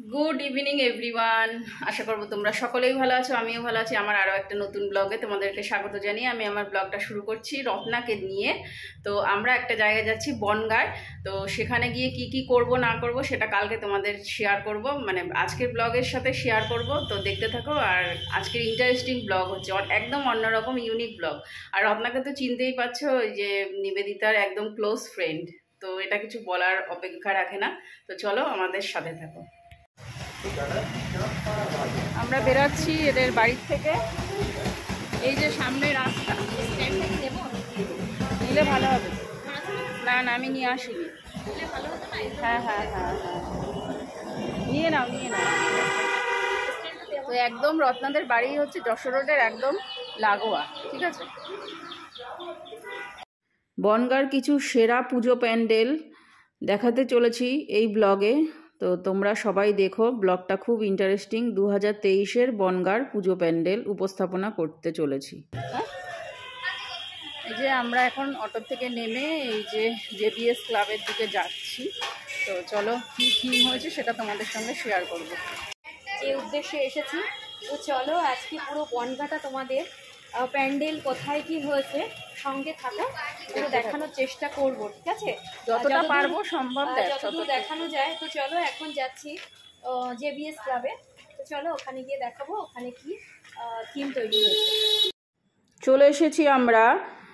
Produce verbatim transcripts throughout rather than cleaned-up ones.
Good evening everyone. আশা করবো তোমরা সকলেই ভালো আছো, আমিও ভালো আছি। আমার আরও একটা নতুন ব্লগে তোমাদেরকে স্বাগত জানিয়ে আমি আমার ব্লগটা শুরু করছি রত্নাকে নিয়ে। তো আমরা একটা জায়গায় যাচ্ছি বনগাঁয়। তো সেখানে গিয়ে কি কি করব না করব সেটা কালকে তোমাদের শেয়ার করব, মানে আজকের ব্লগের সাথে শেয়ার করব। তো দেখতে থাকো। আর আজকের ইন্টারেস্টিং ব্লগ হচ্ছে, একদম অন্যরকম ইউনিক ব্লগ। আর রত্নাকে তো চিনতেই পারছো, ওই যে নিবেদিতার একদম ক্লোজ ফ্রেন্ড। তো এটা কিছু বলার অপেক্ষা রাখে না। তো চলো আমাদের সাথে থাকো। আমরা বেরাচ্ছি এদের বাড়ির থেকে। এই যে সামনে রাস্তা, নিলে ভালো হবে। না না আমি নিয়ে আসিনি। হ্যাঁ হ্যাঁ হ্যাঁ হ্যাঁ নিয়ে নাও নিয়ে নাও। তো একদম রত্নাদের বাড়ি হচ্ছে যশোর রোডের একদম লাগোয়া, ঠিক আছে। বনগাঁর কিছু সেরা পুজো প্যান্ডেল দেখাতে চলেছি এই ব্লগে। তো তোমরা সবাই দেখো, ব্লগটা খুব ইন্টারেস্টিং। দু হাজার তেইশের বনগাঁর পুজো প্যান্ডেল উপস্থাপনা করতে চলেছি। এই যে আমরা এখন অটো থেকে নেমে এই যে জেবিএস ক্লাবের দিকে যাচ্ছি। তো চলো কী থিম হয়েছে সেটা তোমাদের সঙ্গে শেয়ার করব। যে উদ্দেশ্যে এসেছি, তো চলো আজকে পুরো বনগাঁটা তোমাদের প্যান্ডেল কোথায় কি হয়েছে সঙ্গে থাকো, পুরো দেখানোর চেষ্টা করব, ঠিক আছে? যতটা পারবো সম্ভব যতদূর দেখানো যায়। তো চলো এখন যাচ্ছি জেবিএস ক্লাবে। তো চলো ওখানে গিয়ে দেখাবো ওখানে কি থিম তৈরি হয়েছে। চলে এসেছি আমরা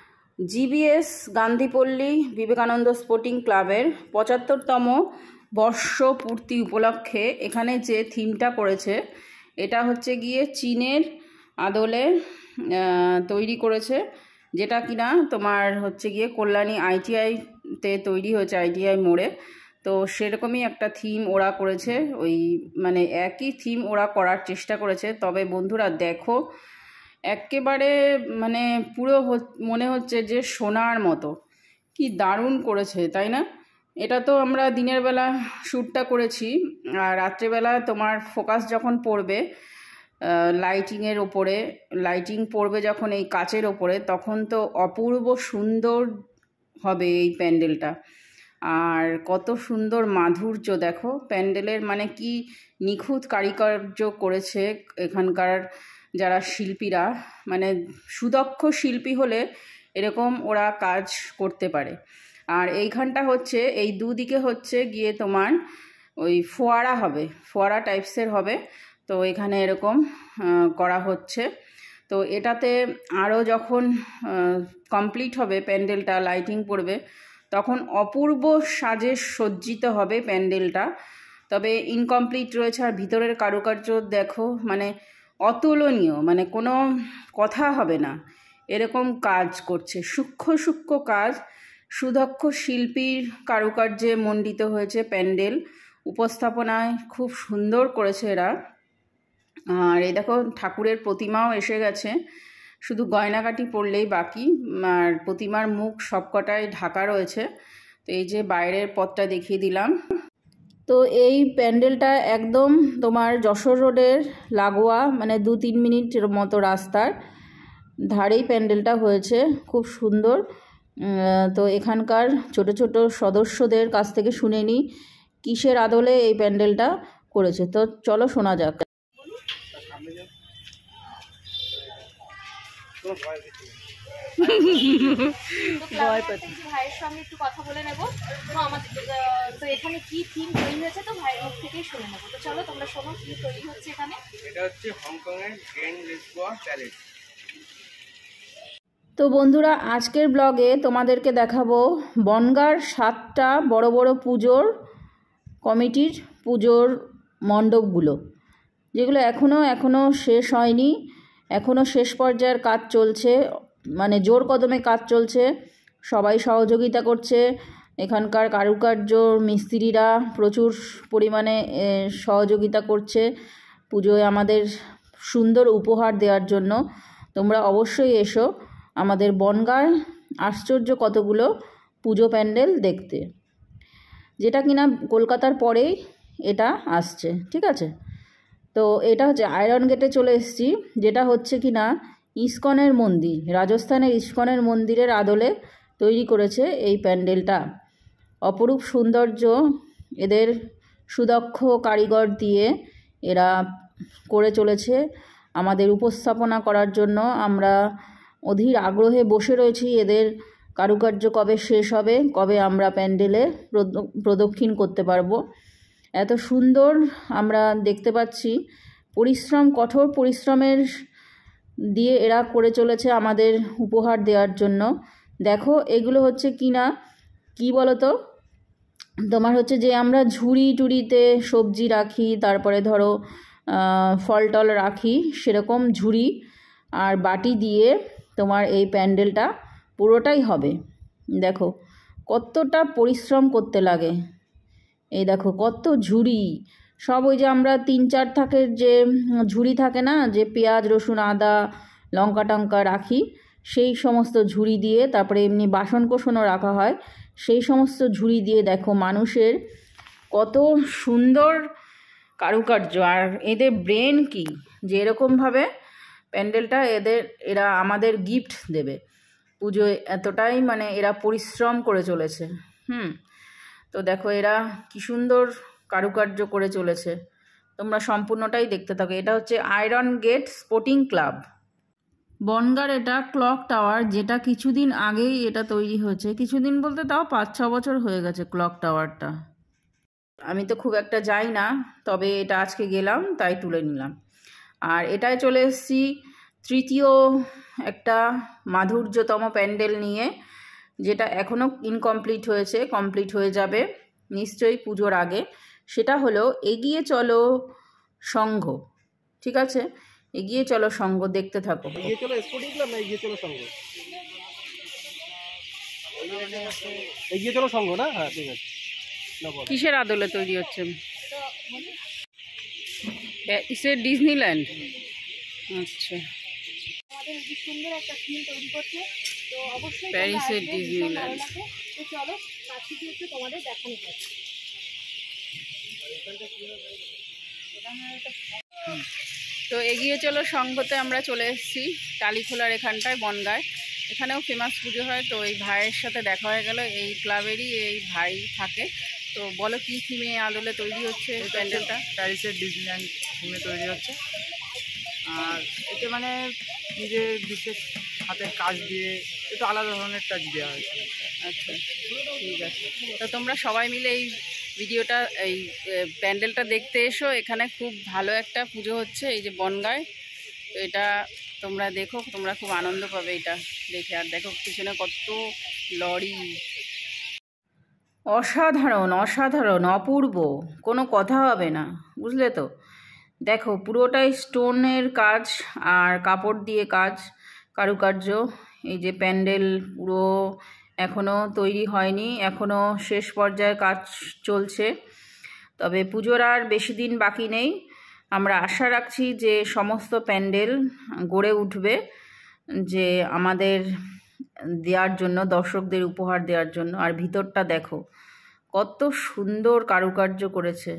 জিবিএস গান্ধীপল্লী বিবেকানন্দ স্পোর্টিং ক্লাবের পঁচাত্তরতম বর্ষ পূর্তি উপলক্ষে এখানে যে থিমটা করেছে এটা হচ্ছে গিয়ে চীনের আদলে তৈরি করেছে, যেটা কিনা তোমার হচ্ছে গিয়ে কল্যাণী আইটিআইতে তৈরি হয়েছে, আইটিআই মোড়ে। তো সেরকমই একটা থিম ওরা করেছে, ওই মানে একই থিম ওরা করার চেষ্টা করেছে। তবে বন্ধুরা দেখো, একেবারে মানে পুরো মনে হচ্ছে যে সোনার মতো, কি দারুণ করেছে তাই না? এটা তো আমরা দিনের বেলা শ্যুটটা করেছি, আর রাত্রেবেলা তোমার ফোকাস যখন পড়বে লাইটিংয়ের ওপরে, লাইটিং পড়বে যখন এই কাচের ওপরে, তখন তো অপূর্ব সুন্দর হবে এই প্যান্ডেলটা। আর কত সুন্দর মাধুর্য দেখো প্যান্ডেলের, মানে কি নিখুঁত কারিকার্য করেছে এখানকার যারা শিল্পীরা। মানে সুদক্ষ শিল্পী হলে এরকম ওরা কাজ করতে পারে। আর এইখানটা হচ্ছে এই দুদিকে হচ্ছে গিয়ে তোমার ওই ফোয়ারা হবে, ফোয়ারা টাইপসের হবে। তো এখানে এরকম করা হচ্ছে। তো এটাতে আরও যখন কমপ্লিট হবে প্যান্ডেলটা, লাইটিং পড়বে, তখন অপূর্ব সাজে সজ্জিত হবে প্যান্ডেলটা। তবে ইনকমপ্লিট রয়েছে। আর ভিতরের কারুকার্য দেখো, মানে অতুলনীয়, মানে কোনো কথা হবে না এরকম কাজ করছে, সূক্ষ্ম সূক্ষ্ম কাজ। সুদক্ষ শিল্পীর কারুকার্যে মণ্ডিত হয়েছে প্যান্ডেল, উপস্থাপনায় খুব সুন্দর করেছে এরা। আর এই দেখো ঠাকুরের প্রতিমাও এসে গেছে, শুধু গয়নাকাটি পরলেই বাকি। আর প্রতিমার মুখ সবকটাই ঢাকা রয়েছে। তো এই যে বাইরের পথটা দেখিয়ে দিলাম। তো এই প্যান্ডেলটা একদম তোমার যশোর রোডের লাগোয়া, মানে দু তিন মিনিটের মতো রাস্তার ধারেই প্যান্ডেলটা হয়েছে, খুব সুন্দর। তো এখানকার ছোট ছোট সদস্যদের কাছ থেকে শুনে নিই কিসের আদলে এই প্যান্ডেলটা করেছে। তো চলো শোনা যাক। ভাইয়ের সঙ্গে একটু কথা বলে নেবো। তো আমাদের তো এখানে কি থিম তৈরি হয়েছে তো ভাইয়ের মুখ থেকেই শুনে নেবো। তো চলো তোমরা শোনো কি তৈরি হচ্ছে এখানে। এটা হচ্ছে হংকং এর গ্র্যান্ড লিসবোয়া প্যালেস। তো বন্ধুরা আজকের ব্লগে তোমাদেরকে দেখাবো বনগাঁর সাতটা বড় বড় পুজোর কমিটির পুজোর মণ্ডপগুলো, যেগুলো এখনও এখনও শেষ হয়নি, এখনও শেষ পর্যায়ের কাজ চলছে, মানে জোর কদমে কাজ চলছে। সবাই সহযোগিতা করছে, এখানকার কারুকার্য মিস্ত্রিরা প্রচুর পরিমাণে সহযোগিতা করছে পুজোয় আমাদের সুন্দর উপহার দেওয়ার জন্য। তোমরা অবশ্যই এসো আমাদের বনগাঁয় আশ্চর্য কতগুলো পুজো প্যান্ডেল দেখতে, যেটা কিনা কলকাতার পরেই এটা আসছে, ঠিক আছে। তো এটা হচ্ছে আয়রন গেটে চলে এসেছি, যেটা হচ্ছে কিনা ইস্কনের মন্দির, রাজস্থানের ইস্কনের মন্দিরের আদলে তৈরি করেছে এই প্যান্ডেলটা। অপরূপ সৌন্দর্য এদের সুদক্ষ কারিগর দিয়ে এরা করে চলেছে। আমাদের উপস্থাপনা করার জন্য আমরা অধীর আগ্রহে বসে রয়েছি, এদের কারুকার্য কবে শেষ হবে, কবে আমরা প্যান্ডেলে প্রদক্ষিণ করতে পারবো। এত সুন্দর আমরা দেখতে পাচ্ছি, পরিশ্রম, কঠোর পরিশ্রমের দিয়ে এরা করে চলেছে আমাদের উপহার দেওয়ার জন্য। দেখো এগুলো হচ্ছে কি না, কি বলো তো, তোমার হচ্ছে যে আমরা ঝুড়ি টুড়িতে সবজি রাখি, তারপরে ধরো ফল টল রাখি, সেরকম ঝুড়ি আর বাটি দিয়ে তোমার এই প্যান্ডেলটা পুরোটাই হবে। দেখো কতটা পরিশ্রম করতে লাগে, এই দেখো কত ঝুড়ি, সব ওই যে আমরা তিন চার থাকের যে ঝুড়ি থাকে না, যে পেঁয়াজ রসুন আদা লঙ্কা টঙ্কা রাখি, সেই সমস্ত ঝুড়ি দিয়ে, তারপরে এমনি বাসন কোসনও রাখা হয়, সেই সমস্ত ঝুড়ি দিয়ে দেখো মানুষের কত সুন্দর কারুকার্য। আর এদের ব্রেন কি, যে এরকমভাবে প্যান্ডেলটা এদের এরা আমাদের গিফট দেবে পুজোয়, এতটাই মানে এরা পরিশ্রম করে চলেছে। হুম তো দেখো এরা কি সুন্দর কারুকার্য করে চলেছে, তোমরা সম্পূর্ণটাই দেখতে থাকো। এটা হচ্ছে আয়রন গেট স্পোর্টিং ক্লাব বনগাঁর, এটা ক্লক টাওয়ার, যেটা কিছুদিন আগেই এটা তৈরি হয়েছে, কিছুদিন বলতে তাও পাঁচ ছ বছর হয়ে গেছে ক্লক টাওয়ারটা। আমি তো খুব একটা যাই না, তবে এটা আজকে গেলাম তাই তুলে নিলাম। আর এটায় চলে এসেছি তৃতীয় একটা মাধুর্যতম প্যান্ডেল নিয়ে, যেটা এখনও ইনকমপ্লিট হয়েছে, কমপ্লিট হয়ে যাবে নিশ্চয়ই পুজোর আগে। সেটা হলো এগিয়ে চলো সংঘ। ঠিক আছে, এগিয়ে চলো সংঘ, দেখতে থাকো। এগিয়ে চলো স্পোর্টিং ক্লাব না এগিয়ে চলো সংঘ? এগিয়ে চলো সংঘ না? হ্যাঁ ঠিক আছে। কিসের আদলে তৈরি হচ্ছে? ইসে ডিজনিল্যান্ড। আচ্ছা, আমাদের কি সুন্দর একটা থিম তৈরি করছে, তো অবশ্যই প্যারিসের ডিজনিল্যান্ড। তো চলো কাছে গিয়ে একটু তোমাদের দেখানো যাক। তো এগিয়ে চলো সংঘতে আমরা চলে এসেছি টালিখোলার এখানটায় বনগাঁয়, এখানেও ফেমাস পুজো হয়। তো এই ভাইয়ের সাথে দেখা হয়ে গেল, এই ক্লাবেরই এই ভাই থাকে। তো বলো কি থিমে আদলে তৈরি হচ্ছে প্যান্ডেলটা? প্যারিসের ডিজনিল্যান্ড থিমে তৈরি হচ্ছে, আর এতে মানে নিজের বিশেষ হাতের কাজ দিয়ে একটু আলাদা ধরনের টাচ দেওয়া হয়েছে। আচ্ছা ঠিক আছে, তো তোমরা সবাই মিলে এই ভিডিওটা, এই প্যান্ডেলটা দেখতে এসো। এখানে খুব ভালো একটা পুজো হচ্ছে এই যে বনগাঁয়, তো এটা তোমরা দেখো, তোমরা খুব আনন্দ পাবে এটা দেখে। আর দেখো পিছনে কত লরি, অসাধারণ অসাধারণ অপূর্ব, কোনো কথা হবে না, বুঝলে তো। দেখো পুরোটাই স্টোনের কাজ আর কাপড় দিয়ে কাজ, কারুকার্য। এই যে প্যান্ডেল পুরো এখনও তৈরি হয়নি, এখনও শেষ পর্যায়ে কাজ চলছে, তবে পুজোর আর বেশি দিন বাকি নেই। আমরা আশা রাখছি যে সমস্ত প্যান্ডেল গড়ে উঠবে, যে আমাদের দেওয়ার জন্য, দর্শকদের উপহার দেওয়ার জন্য। আর ভিতরটা দেখো কত সুন্দর কারুকার্য করেছে।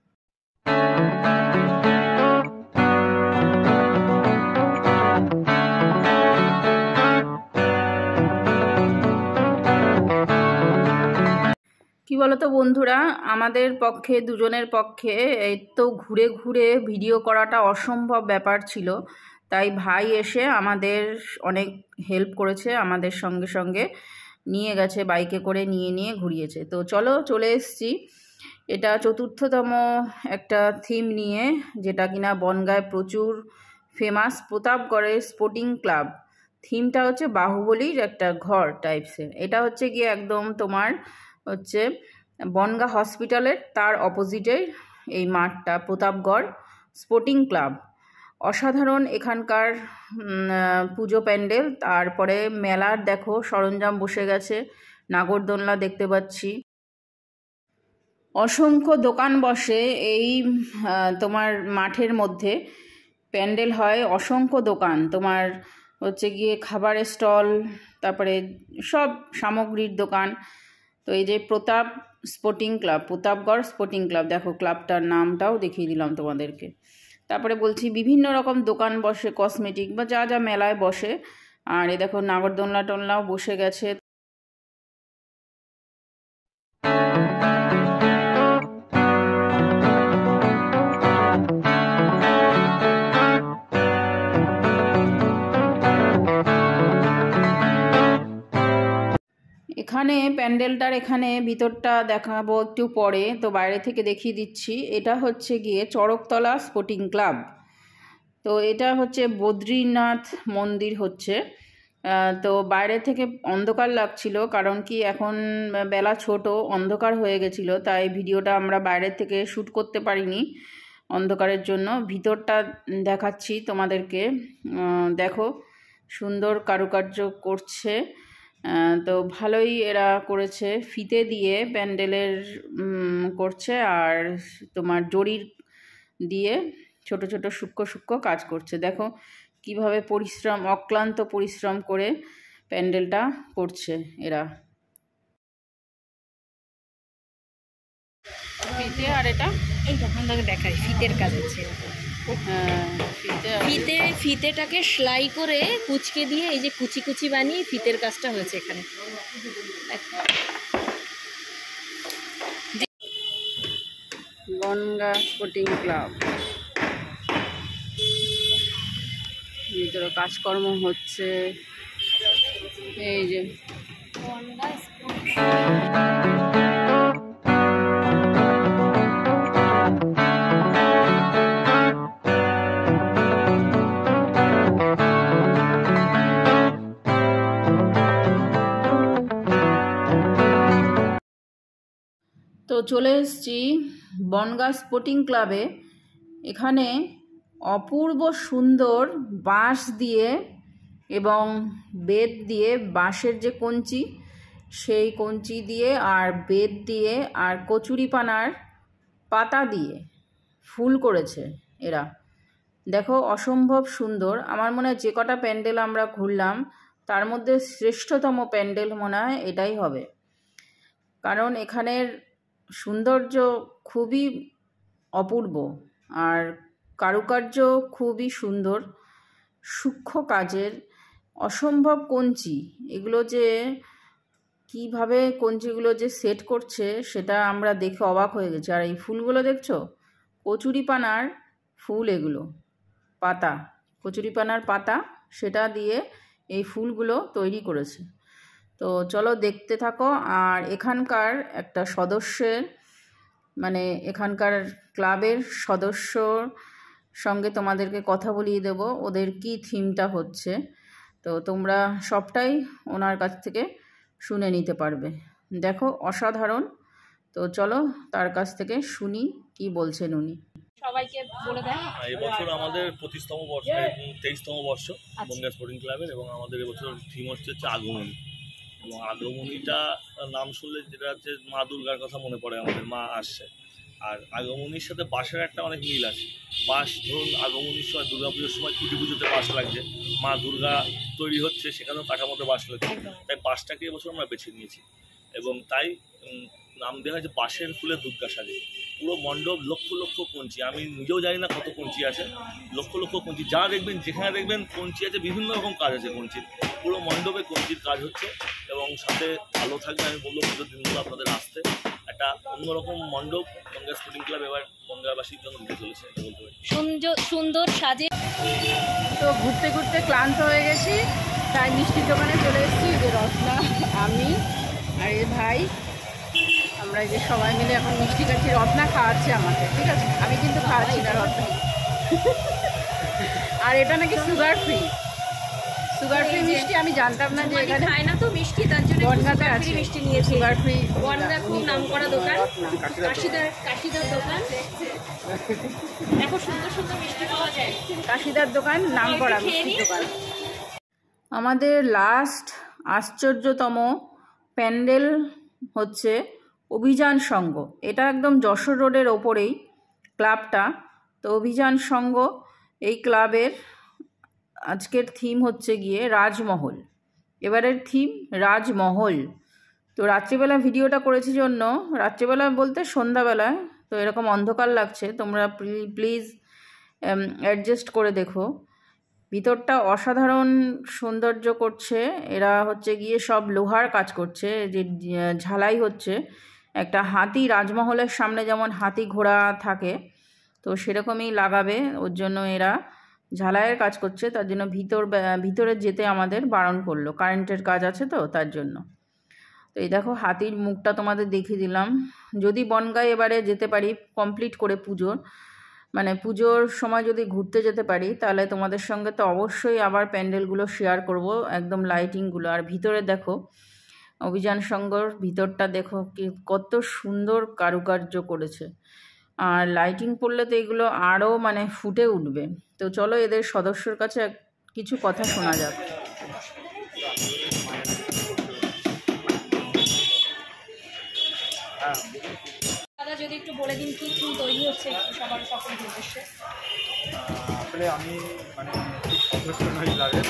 কি বলতো বন্ধুরা, আমাদের পক্ষে, দুজনের পক্ষে এই তো ঘুরে ঘুরে ভিডিও করাটা অসম্ভব ব্যাপার ছিল, তাই ভাই এসে আমাদের অনেক হেল্প করেছে, আমাদের সঙ্গে সঙ্গে নিয়ে গেছে, বাইকে করে নিয়ে নিয়ে ঘুরিয়েছে। তো চলো চলে এসেছি, এটা চতুর্থতম একটা থিম নিয়ে, যেটা কিনা বনগাঁয় প্রচুর ফেমাস, প্রতাপগড়ের স্পোর্টিং ক্লাব। থিমটা হচ্ছে বাহুবলীর একটা ঘর টাইপসের। এটা হচ্ছে গিয়ে একদম তোমার হচ্ছে বনগাঁ হসপিটালের তার অপোজিটে এই মাঠটা, প্রতাপগড় স্পোর্টিং ক্লাব। অসাধারণ এখানকার পুজো প্যান্ডেল। তারপরে মেলার দেখো সরঞ্জাম বসে গেছে, নাগরদোলনা দেখতে পাচ্ছি, অসংখ্য দোকান বসে এই তোমার মাঠের মধ্যে। প্যান্ডেল হয়, অসংখ্য দোকান, তোমার হচ্ছে গিয়ে খাবারের স্টল, তারপরে সব সামগ্রীর দোকান। তো এই যে Pratap sporting club, Pratapgarh sporting club, দেখো ক্লাবটার নামটাও দেখিয়ে দিলাম তোমাদেরকে। তারপরে বলছি বিভিন্ন রকম দোকান বসে, কসমেটিক বা যা যা মেলায় বসে। আর এ দেখো নাগরদোলনা টোলনাও বসে গেছে। এখানে প্যান্ডেলটার এখানে ভিতরটা দেখাবো একটু পরে, তো বাইরে থেকে দেখিয়ে দিচ্ছি। এটা হচ্ছে গিয়ে চড়কতলা স্পোর্টিং ক্লাব। তো এটা হচ্ছে বদ্রীনাথ মন্দির হচ্ছে। তো বাইরে থেকে অন্ধকার লাগছিল, কারণ কি এখন বেলা ছোট, অন্ধকার হয়ে গেছিলো, তাই ভিডিওটা আমরা বাইরে থেকে শ্যুট করতে পারিনি অন্ধকারের জন্য। ভিতরটা দেখাচ্ছি তোমাদেরকে, দেখো সুন্দর কারুকার্য করছে। তো ভালোই এরা করেছে, ফিতে দিয়ে প্যান্ডেলের করছে, আর তোমার জরির দিয়ে ছোট ছোট সূক্ষ্ম সূক্ষ্ম কাজ করছে। দেখো কিভাবে পরিশ্রম, অক্লান্ত পরিশ্রম করে প্যান্ডেলটা করছে এরা। ফিতে, আর এটা এইটা আপনাকে দেখাই, ফিতের কাজ হচ্ছে। হ্যাঁ, ফিতে ফিতে ফিতেটাকে সেলাই করে কুচকে দিয়ে এই যে কুচি কুচি বানিয়ে ফিতের কাজটা হয়েছে এখানে। বনগাঁ স্পোর্টিং ক্লাব, ভিতরে কাজকর্ম হচ্ছে। এই যে তো চলে এসেছি বনগাঁ স্পোর্টিং ক্লাবে। এখানে অপূর্ব সুন্দর বাঁশ দিয়ে এবং বেত দিয়ে, বাঁশের যে কঞ্চি সেই কঞ্চি দিয়ে আর বেত দিয়ে আর কচুরিপানার পাতা দিয়ে ফুল করেছে এরা। দেখো অসম্ভব সুন্দর। আমার মনে হয় যে কটা প্যান্ডেল আমরা ঘুরলাম তার মধ্যে শ্রেষ্ঠতম প্যান্ডেল মনে হয় এটাই হবে, কারণ এখানের সৌন্দর্য খুবই অপূর্ব আর কারুকার্য খুবই সুন্দর, সূক্ষ্ম কাজের, অসম্ভব কঞ্চি। এগুলো যে কিভাবে কঞ্চিগুলো যে সেট করছে সেটা আমরা দেখে অবাক হয়ে গেছি। আর এই ফুলগুলো দেখছো, কচুরিপানার ফুল, এগুলো পাতা, কচুরিপানার পাতা, সেটা দিয়ে এই ফুলগুলো তৈরি করেছে। তো চলো দেখতে থাকো। আর এখানকার একটা সদস্যের, মানে এখানকার ক্লাবের সদস্যর সঙ্গে তোমাদেরকে কথা বলিয়ে দেব, ওদের কি থিমটা হচ্ছে। তো তোমরা সবটাই ওনার কাছ থেকে শুনে নিতে পারবে। দেখো অসাধারণ। তো চলো তার কাছ থেকে শুনি কি বলছেন উনি। সবাইকে বলে দেন। এই বছর আমাদের পঁচিশতম বর্ষ, তেইশতম বর্ষ বনগাঁ স্পোর্টিং ক্লাবের, এবং আমাদের এবছর থিম হচ্ছে হচ্ছে আগমনী। এবং আগমনীটা নাম শুনলে যেটা হচ্ছে মা দুর্গার কথা মনে পড়ে, আমাদের মা আসছে। আর আগমনীর সাথে বাঁশের একটা অনেক মিল আছে। বাঁশ ধরুন আগমনীর সময়, দুর্গা পুজোর সময় খুঁটি পুজোতে বাঁশ লাগছে, মা দুর্গা তৈরি হচ্ছে সেখানেও কাঠামোতে বাঁশ লাগছে, তাই বাঁশটাকে এবছর আমরা বেছে নিয়েছি। এবং তাই নাম দেওয়া হয়েছে বাঁশের ফুলে দুর্গা সাজে। পুরো মণ্ডপ লক্ষ লক্ষ কঞ্চি, আমি নিজেও জানি না কত কঞ্চি আছে, লক্ষ লক্ষ কঞ্চি। যা দেখবেন, যেখানে দেখবেন কঞ্চি আছে, বিভিন্ন রকম কাজ আছে কঞ্চির। পুরো মণ্ডপে কঞ্চির কাজ হচ্ছে। এবং সাথে ভালো থাকবে, আমি বলবো পুজোর দিনগুলো আপনাদের আসতে। একটা অন্যরকম মণ্ডপ বনগাঁ স্পোর্টিং ক্লাব এবার বনগাঁবাসীর জন্য দিতে চলেছে, এটা বলতে পারি। সুন্দর সুন্দর সাজে। তো ঘুরতে ঘুরতে ক্লান্ত হয়ে গেছি, তাই মিষ্টির দোকানে চলে এসেছি। যে রসনা, আমি আর এই ভাই, আমরা এই যে সবাই মিলে এখন মিষ্টি খাচ্ছি। রত্না খাওয়াচ্ছে আমাকে, ঠিক আছে? আমি কিন্তু খাওয়াচ্ছি না রত্না। আর এটা নাকি সুগার ফ্রি, সুগার ফ্রি মিষ্টি। আমি জানতাম না যে এখানে খায় না তো মিষ্টি, তার জন্য বনগাঁতে আছে মিষ্টি নিয়েছি। Sugar free. বনগাঁ খুব নামকরা দোকান, কাশিদার কাশিদার দোকান। দেখো সুন্দর সুন্দর মিষ্টি পাওয়া যায়। কাশিদার দোকান নামকরা মিষ্টির দোকান। আমাদের লাস্ট আশ্চর্যতম প্যান্ডেল হচ্ছে অভিযান সংঘ। এটা একদম যশোর রোডের ওপরেই ক্লাবটা। তো অভিযান সংঘ এই ক্লাবের আজকের থিম হচ্ছে গিয়ে রাজমহল। এবারের থিম রাজমহল। তো রাত্রিবেলা ভিডিওটা করেছি জন্য, রাত্রিবেলা বলতে সন্ধ্যাবেলায়, তো এরকম অন্ধকার লাগছে, তোমরা প্লিজ অ্যাডজাস্ট করে দেখো। ভিতরটা অসাধারণ সৌন্দর্য করছে এরা, হচ্ছে গিয়ে সব লোহার কাজ করছে, যে ঝালাই হচ্ছে একটা হাতি। রাজমহলের সামনে যেমন হাতি ঘোড়া থাকে, তো সেরকমই লাগাবে, ওর জন্য এরা ঝালাইয়ের কাজ করছে। তার জন্য ভিতর ভিতরে যেতে আমাদের বারণ করলো, কারেন্টের কাজ আছে তো তার জন্য। তো এই দেখো হাতির মুখটা তোমাদের দেখিয়ে দিলাম। যদি বনগাঁয় এবারে যেতে পারি কমপ্লিট করে পুজোর, মানে পুজোর সময় যদি ঘুরতে যেতে পারি, তাহলে তোমাদের সঙ্গে তো অবশ্যই আবার প্যান্ডেলগুলো শেয়ার করব, একদম লাইটিংগুলো। আর ভিতরে দেখো অভিযান সংঘর ভিতরটা দেখো কি কত সুন্দর কারুকার্য করেছে, আর লাইটিং পড়লে তো এগুলো আরও মানে ফুটে উঠবে। তো চলো এদের সদস্যর কাছে কিছু কথা শোনা যাক। দাদা যদি একটু বলে দিন কি থিম তৈরি হচ্ছে সবার সকলের উদ্দেশ্যে। আসলে আমি মানে সদস্য নই ক্লাবের,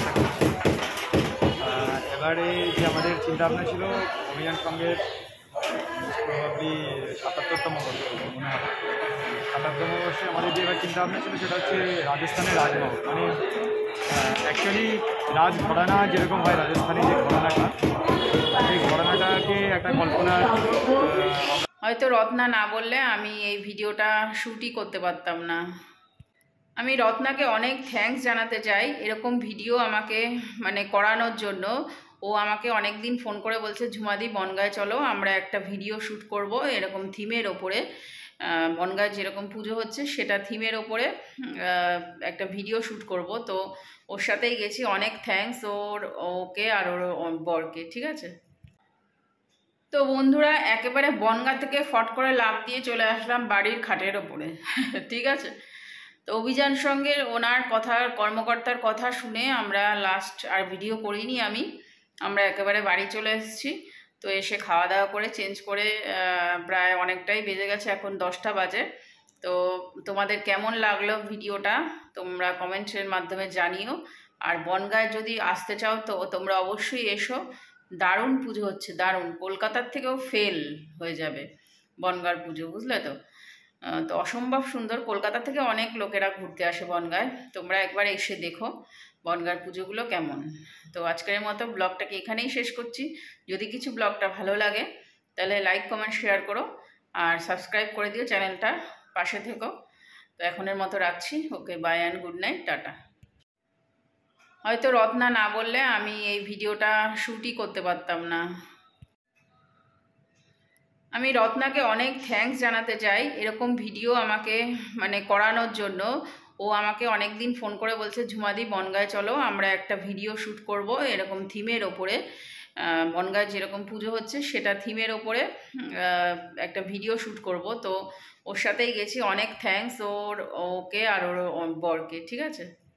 এবারে যে আমাদের চিন্তাভাবনা ছিল অভিযান সঙ্গের প্রবাবলি সাতাত্তরতম বর্ষ মনে হয়, সাতাত্তরতম বর্ষে আমাদের যে এবার চিন্তাভাবনা ছিল সেটা হচ্ছে রাজস্থানের রাজমহল, মানে অ্যাকচুয়ালি রাজ ঘরানা যেরকম হয় রাজস্থানের যে ঘরানাটা, সেই ঘরানাটাকে একটা কল্পনা। হয়তো রত্না না বললে আমি এই ভিডিওটা শ্যুটই করতে পারতাম না। আমি রত্নাকে অনেক থ্যাঙ্কস জানাতে চাই এরকম ভিডিও আমাকে মানে করানোর জন্য। ও আমাকে অনেক দিন ফোন করে বলছে ঝুমাদি বনগাঁয় চলো, আমরা একটা ভিডিও শ্যুট করব এরকম থিমের ওপরে, বনগাঁয় যেরকম পুজো হচ্ছে সেটা থিমের ওপরে একটা ভিডিও শ্যুট করব। তো ওর সাথেই গেছি, অনেক থ্যাঙ্কস ওর ওকে আর ওর বরকে, ঠিক আছে। তো বন্ধুরা একেবারে বনগাঁ থেকে ফট করে লাফ দিয়ে চলে আসলাম বাড়ির খাটের ওপরে, ঠিক আছে। তো অভিযান সঙ্গের ওনার কথা, কর্মকর্তার কথা শুনে আমরা লাস্ট আর ভিডিও করিনি আমি, আমরা একেবারে বাড়ি চলে এসেছি। তো এসে খাওয়া দাওয়া করে চেঞ্জ করে প্রায় অনেকটাই বেজে গেছে, এখন দশটা বাজে। তো তোমাদের কেমন লাগলো ভিডিওটা তোমরা কমেন্টের মাধ্যমে জানিও। আর বনগাঁয় যদি আসতে চাও তো তোমরা অবশ্যই এসো, দারুণ পুজো হচ্ছে, দারুণ, কলকাতার থেকেও ফেল হয়ে যাবে বনগাঁর পুজো, বুঝলে তো। তো অসম্ভব সুন্দর, কলকাতা থেকে অনেক লোকেরা ঘুরতে আসে বনগাঁয়, তোমরা একবার এসে দেখো বনগাঁর পুজোগুলো কেমন। তো আজকের মতো ব্লগটাকে এখানেই শেষ করছি। যদি কিছু ব্লগটা ভালো লাগে তাহলে লাইক কমেন্ট শেয়ার করো আর সাবস্ক্রাইব করে দিও চ্যানেলটা, পাশে থেকো। তো এখনের মতো রাখছি, okay bye and good night, tata. হয়তো রত্না না বললে আমি এই ভিডিওটা শ্যুটই করতে পারতাম না। আমি রত্নাকে অনেক থ্যাঙ্কস জানাতে চাই এরকম ভিডিও আমাকে মানে করানোর জন্য। ও আমাকে অনেক দিন ফোন করে বলছে ঝুমাদি বনগাঁয় চলো, আমরা একটা ভিডিও শ্যুট করব এরকম থিমের ওপরে, বনগাঁয় যেরকম পুজো হচ্ছে সেটা থিমের ওপরে একটা ভিডিও শ্যুট করব। তো ওর সাথেই গেছি, অনেক থ্যাঙ্কস ওর ওকে আর ওর বরকে, ঠিক আছে।